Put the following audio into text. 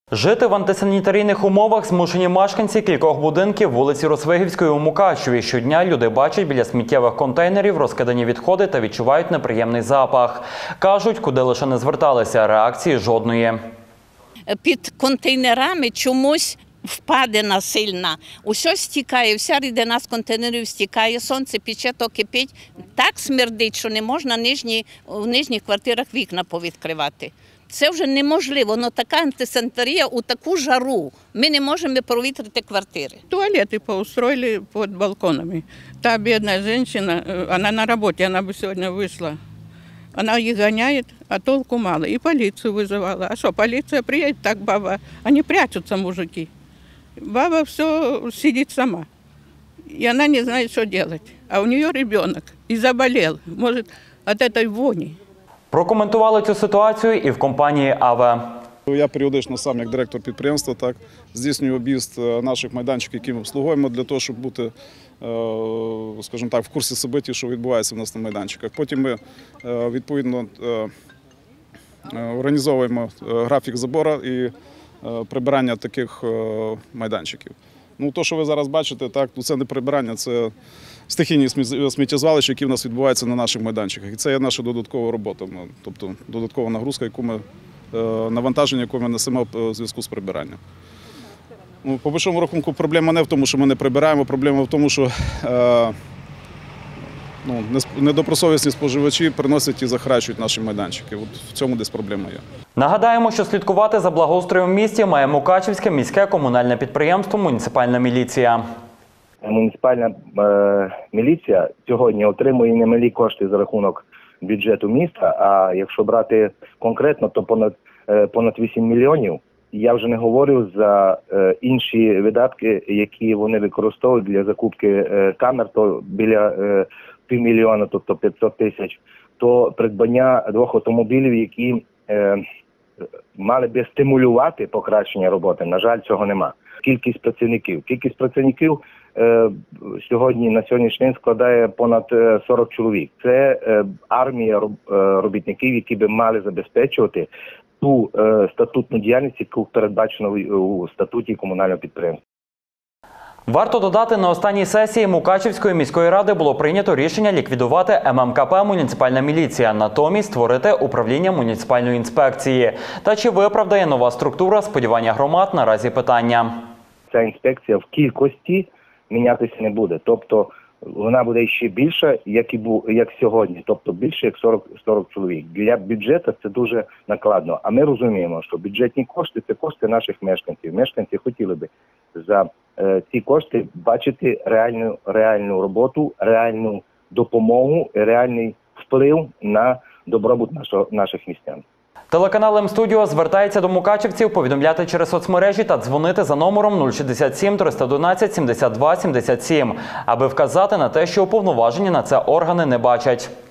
Жити в антисанітарійних умовах змушені мешканці кількох будинків вулиці Росвигівської у Мукачеві. Щодня люди бачать біля сміттєвих контейнерів розкидані відходи та відчувають неприємний запах. Кажуть, куди лише не зверталися, реакції жодної. Під контейнерами чомусь впадина сильна. Усе стікає, вся рідина з контейнерів стікає, сонце пече, то кипить. Так смердить, що не можна в нижніх квартирах вікна повідкривати. Це вже неможливо, але така антисанітарія у таку жару. Ми не можемо провітрити квартири. Туалеты поустроили под балконами. Та бедная женщина, она на работе, она бы сегодня вышла. Она их гоняет, а толку мало. И полицию вызывала. А что, полиция приедет, так баба, они прячутся, мужики. Баба все сидит сама. И она не знает, что делать. А у нее ребенок и заболел, может, от этой вони. Прокоментували цю ситуацію і в компанії АВ. Я періодично сам, як директор підприємства, здійснюю об'їзд наших майданчиків, які ми обслуговуємо, для того, щоб бути, скажімо так, в курсі событий, що відбувається в нас на майданчиках. Потім ми, відповідно, організовуємо графік забору і прибирання таких майданчиків. Ну, то, що ви зараз бачите, це не прибирання, це стихійні сміттєзвалища, які в нас відбуваються на наших майданчиках. І це є наша додаткова робота, тобто додаткова нагрузка, навантаження, яке ми несемо в зв'язку з прибиранням. Ну, по большому рахунку, проблема не в тому, що ми не прибираємо, проблема в тому, що недобросовісні споживачі приносять і захаращують наші майданчики. От в цьому десь проблема є. Нагадаємо, що слідкувати за благоустроєм в місті має Мукачевське міське комунальне підприємство «Муніципальна міліція». Муніципальна міліція сьогодні отримує немалі кошти за рахунок бюджету міста, а якщо брати конкретно, то понад 8 мільйонів. Я вже не говорю за інші видатки, які вони використовують для закупки камер, то біля півмільйона, тобто 500 тисяч, то придбання 2 автомобілів, які мали би стимулювати покращення роботи. На жаль, цього нема. Кількість працівників сьогодні, на сьогоднішній день складає понад 40 чоловік. Це армія робітників, які би мали забезпечувати ту статутну діяльність, яку передбачено у статуті комунального підприємства. Варто додати, на останній сесії Мукачевської міської ради було прийнято рішення ліквідувати ММКП «Муніципальна міліція», натомість створити управління муніципальної інспекції. Та чи виправдає нова структура сподівання громад, наразі питання. Ця інспекція в кількості мінятися не буде. Тобто вона буде ще більша, як сьогодні. Тобто більше, як 40 чоловік. Для бюджету це дуже накладно. А ми розуміємо, що бюджетні кошти – це кошти наших мешканців. Мешканці хотіли би за ці кошти бачити реальну роботу, реальну допомогу, реальний вплив на добробут наших містян. Телеканал М-Студіо звертається до мукачевців повідомляти через соцмережі та дзвонити за номером 067 311 72 77, аби вказати на те, що уповноважені на це органи не бачать.